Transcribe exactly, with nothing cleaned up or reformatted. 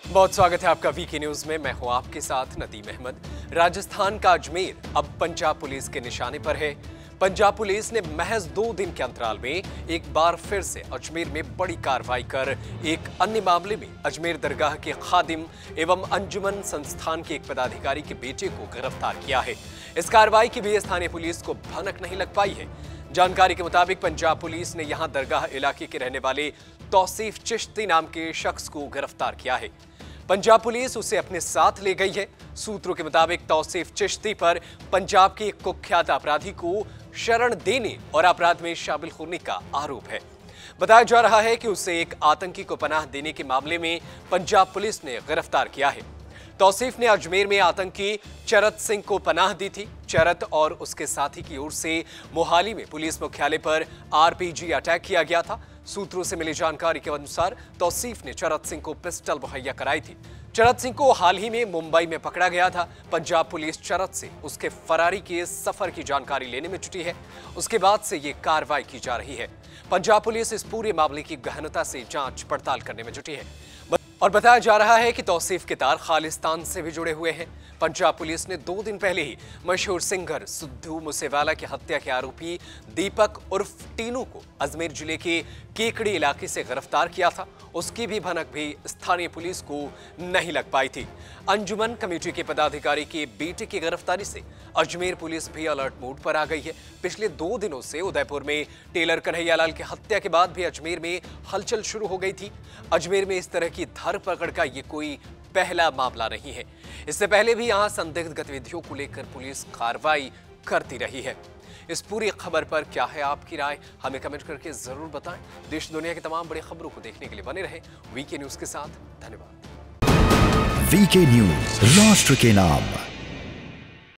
बहुत स्वागत है आपका वीके न्यूज में। मैं हूं आपके साथ नदीम अहमद। राजस्थान का अजमेर अब पंजाब पुलिस के निशाने पर है। पंजाब पुलिस ने महज दो दिन के अंतराल में एक बार फिर से अजमेर में बड़ी कार्रवाई कर एक अन्य मामले में अजमेर दरगाह के खादिम एवं अंजुमन संस्थान के एक पदाधिकारी के बेटे को गिरफ्तार किया है। इस कार्रवाई की भी स्थानीय पुलिस को भनक नहीं लग पाई है। जानकारी के मुताबिक पंजाब पुलिस ने यहां दरगाह इलाके के रहने वाले तौसीफ चिश्ती नाम के शख्स को गिरफ्तार किया है। पंजाब पुलिस उसे अपने साथ ले गई है। सूत्रों के मुताबिक तौसीफ चिश्ती पर पंजाब के एक कुख्यात अपराधी को शरण देने और अपराध में शामिल होने का आरोप है। बताया जा रहा है कि उसे एक आतंकी को पनाह देने के मामले में पंजाब पुलिस ने गिरफ्तार किया है। तौसीफ ने अजमेर में आतंकी चरत सिंह को पनाह दी थी। चरत और उसके साथी की ओर से मोहाली में पुलिस मुख्यालय पर आरपीजी अटैक किया गया था। सूत्रों से मिली जानकारी के अनुसार तौसीफ ने चरत सिंह को पिस्टल मुहैया कराई थी। चरत सिंह को हाल ही में मुंबई में पकड़ा गया था। पंजाब पुलिस चरत से उसके फरारी के सफर की जानकारी लेने में जुटी है। उसके बाद से ये कार्रवाई की जा रही है। पंजाब पुलिस इस पूरे मामले की गहनता से जांच पड़ताल करने में जुटी है और बताया जा रहा है कि तौसीफ के तार खालिस्तान से भी जुड़े हुए हैं। पंजाब पुलिस ने दो दिन पहले ही मशहूर सिंगर सिद्धू मूसेवाला की हत्या के आरोपी दीपक उर्फ टीनू को अजमेर जिले के केकड़ी इलाके से गिरफ्तार किया था। उसकी भी भनक भी स्थानीय पुलिस को नहीं लग पाई थी। अंजुमन कमेटी के पदाधिकारी के बेटे की गिरफ्तारी से अजमेर पुलिस भी अलर्ट मोड पर आ गई है। पिछले दो दिनों से उदयपुर में टेलर कन्हैयालाल की हत्या के बाद भी अजमेर में हलचल शुरू हो गई थी। अजमेर में इस तरह की धरपकड़ का ये कोई पहला मामला नहीं है। इससे पहले भी यहां संदिग्ध गतिविधियों को लेकर पुलिस कार्रवाई करती रही है। इस पूरी खबर पर क्या है आपकी राय, हमें कमेंट करके जरूर बताएं। देश दुनिया की तमाम बड़ी खबरों को देखने के लिए बने रहें वीके न्यूज के साथ। धन्यवाद। वीके न्यूज, राष्ट्र के नाम।